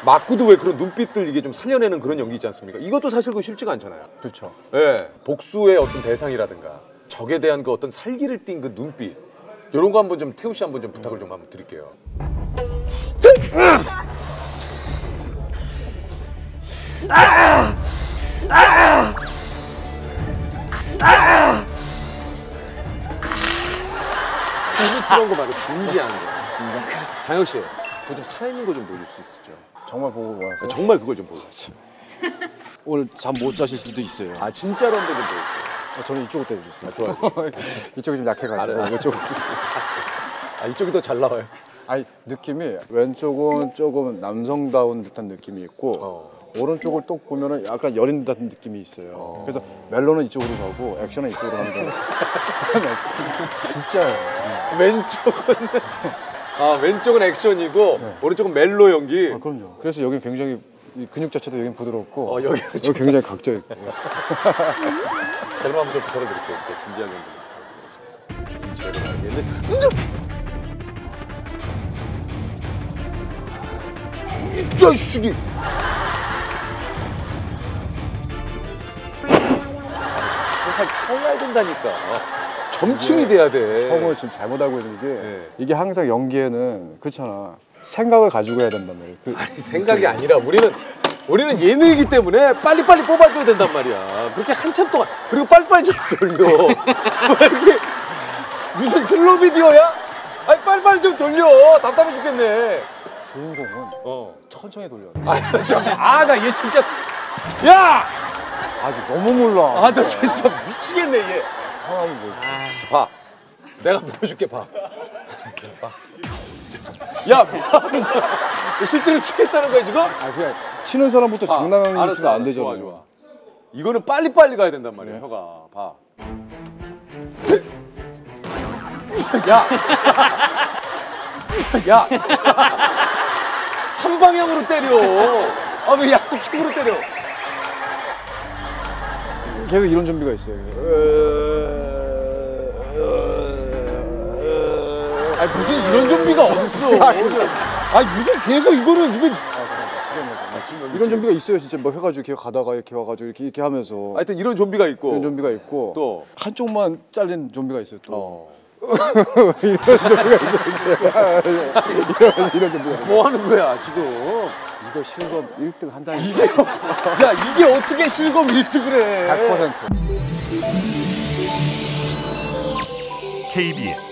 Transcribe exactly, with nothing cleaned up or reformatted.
맞고도 왜 그런 눈빛들 이게 좀 살려내는 그런 연기 있지 않습니까? 이것도 사실 그 쉽지가 않잖아요. 그렇죠. 예, 네, 복수의 어떤 대상이라든가 적에 대한 그 어떤 살기를 띈 그 눈빛 이런 거 한번 좀 태우 씨 한번 좀 부탁을 좀 한번 드릴게요. 아! 아! 아! 스러운 거 말고 진지한 거. 진지한 거. 장혁 씨, 그거 좀 살아있는 거 좀 보여줄 수 있을죠? 정말 보고 와서. 정말 그걸 좀 보여주세요. 오늘 잠 못 자실 수도 있어요. 아 진짜로 한번 좀 보여주세요. 아, 저는 이쪽으로 때려주세요. 아, 좋아요. 이쪽이 좀 약해가지고. 이쪽. 아 이쪽이 더 잘 나와요. 아니 느낌이 왼쪽은 조금 남성다운 듯한 느낌이 있고 어. 오른쪽을 또 보면은 약간 여린 듯한 느낌이 있어요. 어. 그래서 멜로는 이쪽으로 가고 액션은 이쪽으로 가는 거예요. 진짜요. 왼쪽은 아 왼쪽은 액션이고 네. 오른쪽은 멜로 연기. 아, 그럼요. 그래서 여기 굉장히 이 근육 자체도 여기 부드럽고 어, 여기 여기 굉장히 각져 있고. 자, 그럼 한번 좀 부탁을 드릴게요. 진지하게 한번 부탁드리겠습니다. 이 제가 알겠는데. 이 자식이! 정말 타야 된다니까. 점층이 돼야 돼. 형을 지금 잘못 알고 있는 게 네. 이게 항상 연기에는 그렇잖아. 생각을 가지고 해야 된단 말이야. 그, 아니 생각이 그, 아니라 우리는 우리는 예능이기 때문에 빨리빨리 뽑아줘야 된단 말이야. 그렇게 한참 동안 그리고 빨리빨리 좀 돌려. 이렇게 무슨 슬로우 비디오야? 아니 빨리빨리 좀 돌려. 답답해 죽겠네. 주인공은 어. 천천히 돌려. 아 나 얘 진짜 야! 아직 너무 몰라. 아 나 진짜 미치겠네 얘. 하나는 뭐 있어? 아, 자, 봐. 내가 보여줄게 봐. 봐. 야 뭐하는 거야? 실제로 치겠다는 거야 지금? 아 그냥 치는 사람부터 장난하는 있으면 안 되잖아. 좋아, 좋아. 이거는 빨리빨리 가야 된단 말이야. 네. 혀가 봐. 야! 야! 한 방향으로 때려. 아 왜 양쪽으로 때려? 계속 이런 준비가 있어요. 아니 무슨 이런 좀비가 어딨어? 아니 무슨 계속 이거는 이거 아, 이런 좀비가 있어요. 진짜 뭐 해가지고 이렇게 가다가 이렇게 와가지고 이렇게, 이렇게 하면서. 하여튼 이런 좀비가 있고 이런 좀비가 있고 또 한쪽만 잘린 좀비가 있어요. 또. 어. 이런 좀비가 있어요. 이런, 이런 좀비가. 뭐 하는 거야 지금? 이거 실검 일 등 한다니까. 이게 야 이게 어떻게 실검 일 등을 해? 백 퍼센트. 케이비에스